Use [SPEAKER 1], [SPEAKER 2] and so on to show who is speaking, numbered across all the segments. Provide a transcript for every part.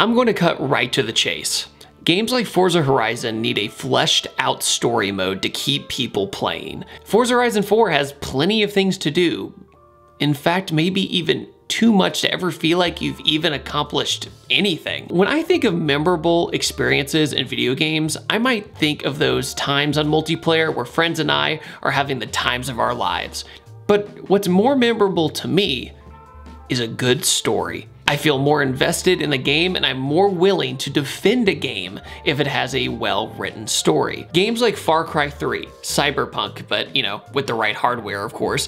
[SPEAKER 1] I'm going to cut right to the chase. Games like Forza Horizon need a fleshed out story mode to keep people playing. Forza Horizon 4 has plenty of things to do. In fact, maybe even too much to ever feel like you've even accomplished anything. When I think of memorable experiences in video games, I might think of those times on multiplayer where friends and I are having the times of our lives. But what's more memorable to me is a good story. I feel more invested in the game and I'm more willing to defend a game if it has a well-written story. Games like Far Cry 3, Cyberpunk, but you know, with the right hardware of course,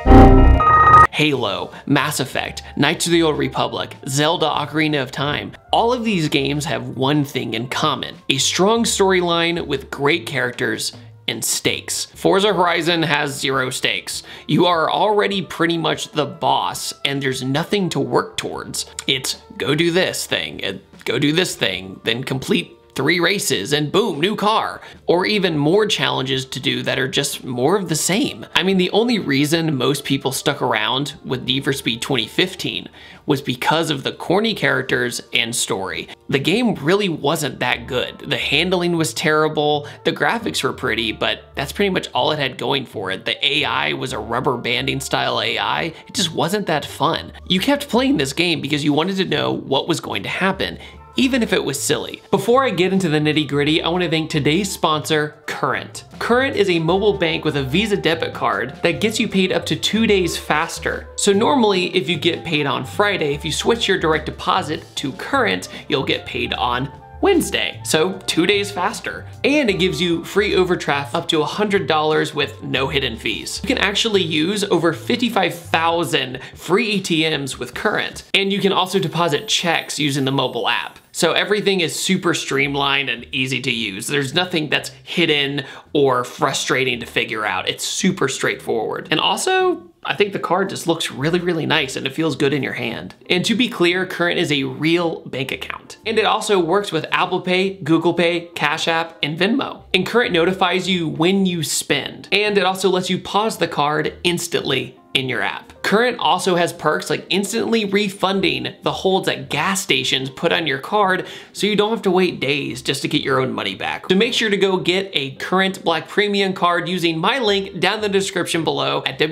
[SPEAKER 1] Halo, Mass Effect, Knights of the Old Republic, Zelda Ocarina of Time. All of these games have one thing in common: a strong storyline with great characters and stakes. Forza Horizon has 0 stakes. You are already pretty much the boss and there's nothing to work towards. It's go do this thing, and go do this thing, then complete 3 races and boom, new car. Or even more challenges to do that are just more of the same. I mean, the only reason most people stuck around with Need for Speed 2015 was because of the corny characters and story. The game really wasn't that good. The handling was terrible, the graphics were pretty, but that's pretty much all it had going for it. The AI was a rubber banding style AI. It just wasn't that fun. You kept playing this game because you wanted to know what was going to happen, even if it was silly. Before I get into the nitty gritty, I want to thank today's sponsor, Current. Current is a mobile bank with a Visa debit card that gets you paid up to 2 days faster. So normally, if you get paid on Friday, if you switch your direct deposit to Current, you'll get paid on Wednesday, so 2 days faster. And it gives you free overdraft up to $100 with no hidden fees. You can actually use over 55,000 free ATMs with Current. And you can also deposit checks using the mobile app. So everything is super streamlined and easy to use. There's nothing that's hidden or frustrating to figure out. It's super straightforward. And also, I think the card just looks really, really nice and it feels good in your hand. And to be clear, Current is a real bank account. And it also works with Apple Pay, Google Pay, Cash App, and Venmo. And Current notifies you when you spend. And it also lets you pause the card instantly in your app. Current also has perks like instantly refunding the holds at gas stations put on your card, so you don't have to wait days just to get your own money back. So make sure to go get a Current Black Premium card using my link down in the description below at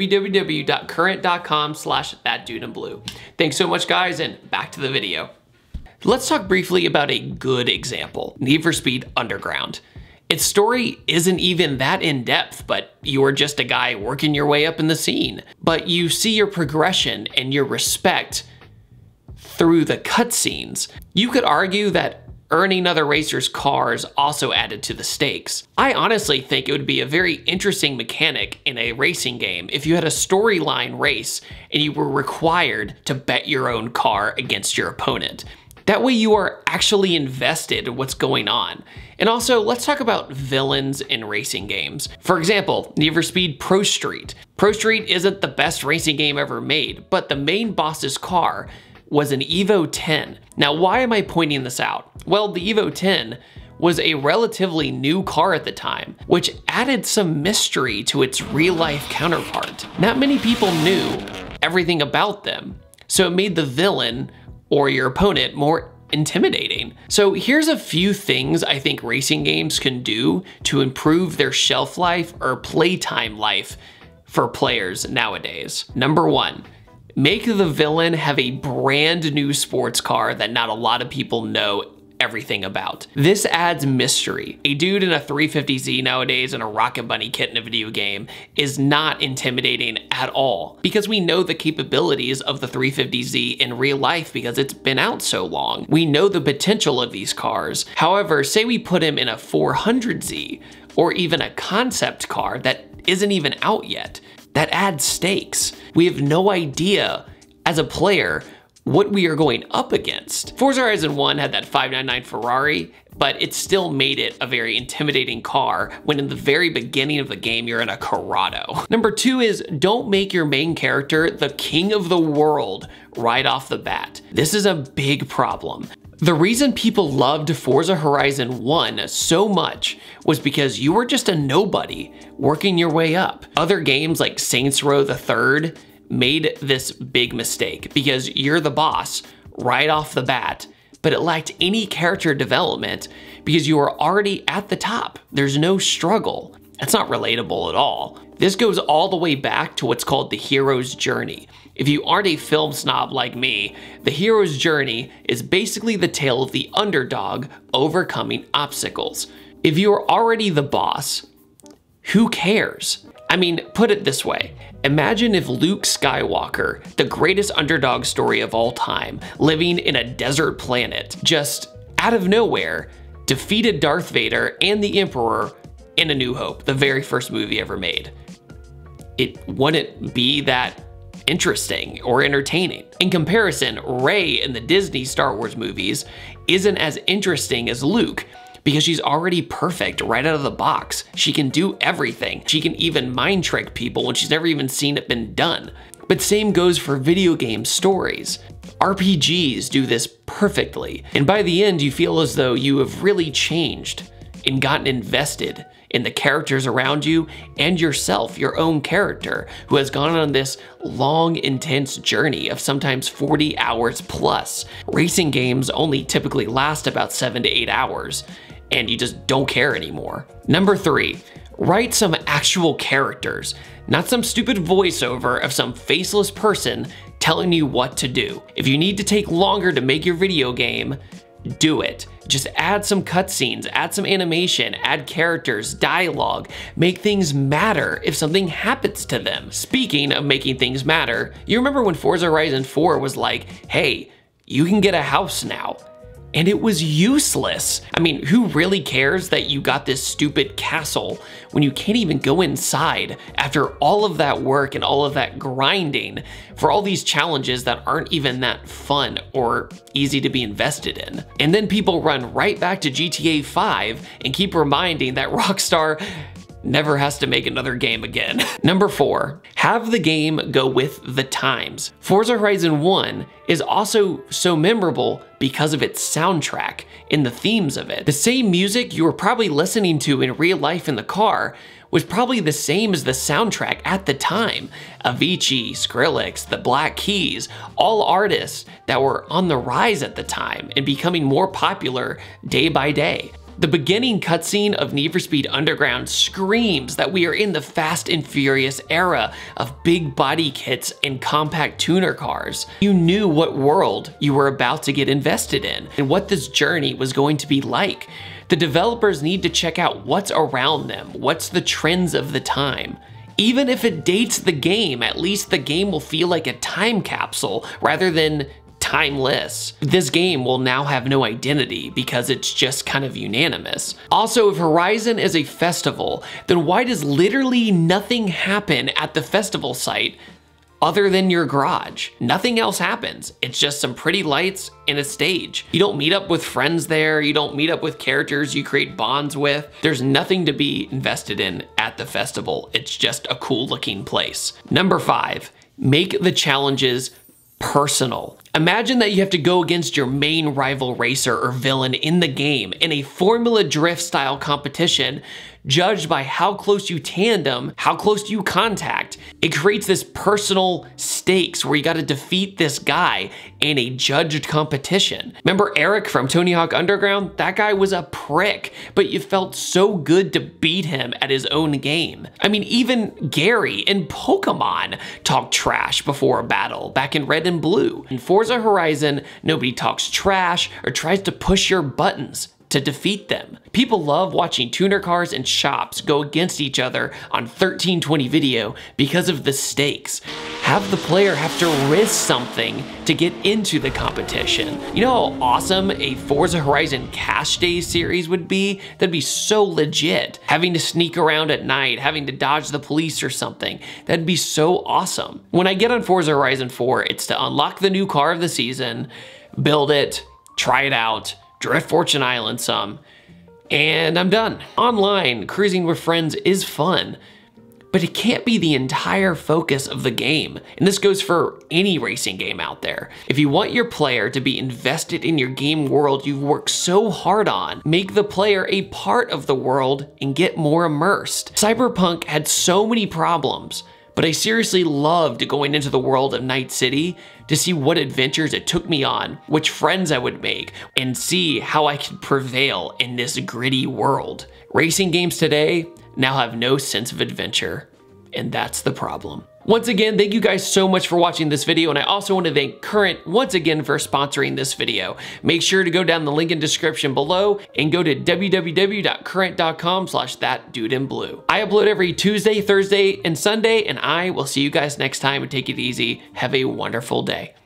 [SPEAKER 1] www.current.com/thatdudeinblue. Thanks so much guys, and back to the video. Let's talk briefly about a good example, Need for Speed Underground. Its story isn't even that in-depth, but you're just a guy working your way up in the scene. But you see your progression and your respect through the cutscenes. You could argue that earning other racers' cars also added to the stakes. I honestly think it would be a very interesting mechanic in a racing game if you had a storyline race and you were required to bet your own car against your opponent. That way you are actually invested in what's going on. And also, let's talk about villains in racing games. For example, Need for Speed Pro Street. Pro Street isn't the best racing game ever made, but the main boss's car was an Evo 10. Now, why am I pointing this out? Well, the Evo 10 was a relatively new car at the time, which added some mystery to its real-life counterpart. Not many people knew everything about them, so it made the villain or your opponent more intimidating. So here's a few things I think racing games can do to improve their shelf life or playtime life for players nowadays. Number 1, make the villain have a brand new sports car that not a lot of people know everything about. This adds mystery. A dude in a 350Z nowadays and a Rocket Bunny kit in a video game is not intimidating at all because we know the capabilities of the 350Z in real life because it's been out so long. We know the potential of these cars. However, say we put him in a 400Z or even a concept car that isn't even out yet. That adds stakes. We have no idea as a player what we are going up against. Forza Horizon 1 had that 599 Ferrari, but it still made it a very intimidating car when in the very beginning of the game, you're in a Corrado. Number 2 is don't make your main character the king of the world right off the bat. This is a big problem. The reason people loved Forza Horizon 1 so much was because you were just a nobody working your way up. Other games like Saints Row the Third made this big mistake because you're the boss right off the bat, but it lacked any character development because you were already at the top. There's no struggle. That's not relatable at all. This goes all the way back to what's called the hero's journey. If you aren't a film snob like me, the hero's journey is basically the tale of the underdog overcoming obstacles. If you are already the boss, who cares? I mean, put it this way. Imagine if Luke Skywalker, the greatest underdog story of all time, living in a desert planet, just out of nowhere, defeated Darth Vader and the Emperor in A New Hope, the very first movie ever made. It wouldn't be that interesting or entertaining. In comparison, Rey in the Disney Star Wars movies isn't as interesting as Luke because she's already perfect right out of the box. She can do everything. She can even mind trick people when she's never even seen it been done. But same goes for video game stories. RPGs do this perfectly, and by the end you feel as though you have really changed and gotten invested in the characters around you and yourself, your own character, who has gone on this long, intense journey of sometimes 40 hours plus. Racing games only typically last about 7 to 8 hours, and you just don't care anymore. Number 3, write some actual characters, not some stupid voiceover of some faceless person telling you what to do. If you need to take longer to make your video game, do it. Just add some cutscenes, add some animation, add characters, dialogue, make things matter if something happens to them. Speaking of making things matter, you remember when Forza Horizon 4 was like, hey, you can get a house now. And it was useless. I mean, who really cares that you got this stupid castle when you can't even go inside after all of that work and all of that grinding for all these challenges that aren't even that fun or easy to be invested in? And then people run right back to GTA 5 and keep reminding that Rockstar never has to make another game again. Number 4, have the game go with the times. Forza Horizon 1 is also so memorable because of its soundtrack and the themes of it. The same music you were probably listening to in real life in the car was probably the same as the soundtrack at the time. Avicii, Skrillex, the Black Keys, all artists that were on the rise at the time and becoming more popular day by day. The beginning cutscene of Need for Speed Underground screams that we are in the Fast and Furious era of big body kits and compact tuner cars. You knew what world you were about to get invested in and what this journey was going to be like. The developers need to check out what's around them, what's the trends of the time. Even if it dates the game, at least the game will feel like a time capsule rather than timeless. This game will now have no identity because it's just kind of unanimous. Also, if Horizon is a festival, then why does literally nothing happen at the festival site other than your garage? Nothing else happens. It's just some pretty lights and a stage. You don't meet up with friends there. You don't meet up with characters you create bonds with. There's nothing to be invested in at the festival. It's just a cool looking place. Number 5, make the challenges personal. Imagine that you have to go against your main rival racer or villain in the game in a Formula Drift style competition, judged by how close you tandem, how close you contact. It creates this personal stakes where you gotta defeat this guy in a judged competition. Remember Eric from Tony Hawk Underground? That guy was a prick, but you felt so good to beat him at his own game. I mean, even Gary in Pokemon talked trash before a battle back in Red and Blue. In Forza Horizon, nobody talks trash or tries to push your buttons to defeat them. People love watching tuner cars and shops go against each other on 1320 video because of the stakes. Have the player have to risk something to get into the competition. You know how awesome a Forza Horizon Cash Days series would be? That'd be so legit. Having to sneak around at night, having to dodge the police or something. That'd be so awesome. When I get on Forza Horizon 4, it's to unlock the new car of the season, build it, try it out, drift Fortune Island some, and I'm done. Online, cruising with friends is fun, but it can't be the entire focus of the game. And this goes for any racing game out there. If you want your player to be invested in your game world you've worked so hard on, make the player a part of the world and get more immersed. Cyberpunk had so many problems, But I seriously loved going into the world of Night City to see what adventures it took me on, which friends I would make, and see how I could prevail in this gritty world. Racing games today now have no sense of adventure, and that's the problem. Once again, thank you guys so much for watching this video, and I also want to thank Current once again for sponsoring this video. Make sure to go down the link in description below and go to www.current.com/thatdudeinblue. I upload every Tuesday, Thursday, and Sunday, and I will see you guys next time, and take it easy. Have a wonderful day.